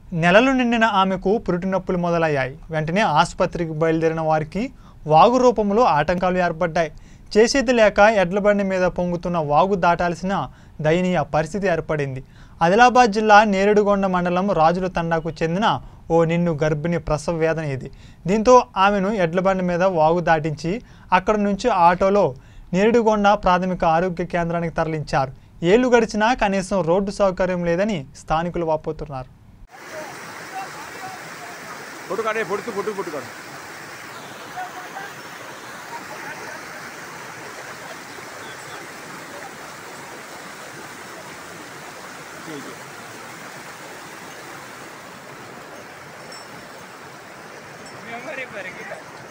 నెలలు నిండిన ఆమెకు పురిటి నొప్పులు మొదలయ్యాయి. వెంటనే ఆసుపత్రికి బయలుదేరిన వారికి వాగు రూపంలో ఆటంకాలు ఏర్పడ్డాయి. చేసేది లేక ఎడ్ల బండి మీద పొంగుతున్న వాగు దాటాల్సిన దయనీయ పరిస్థితి ఏర్పడింది. ఆదిలాబాద్ జిల్లా నేరేడుగొండ మండలం రాజుల తండాకు చెందిన ఓ నిన్ను గర్భిణి ప్రసవ వేదన ఇది. దీంతో ఆమెను ఎడ్ల బండి మీద వాగు దాటించి అక్కడి నుంచి ఆటోలో నేరేడుగొండ ప్రాథమిక ఆరోగ్య కేంద్రానికి తరలించారు. ఏళ్లు గడిచినా కనీసం రోడ్డు సౌకర్యం లేదని స్థానికులు వాపోతున్నారు. मेमोरी पर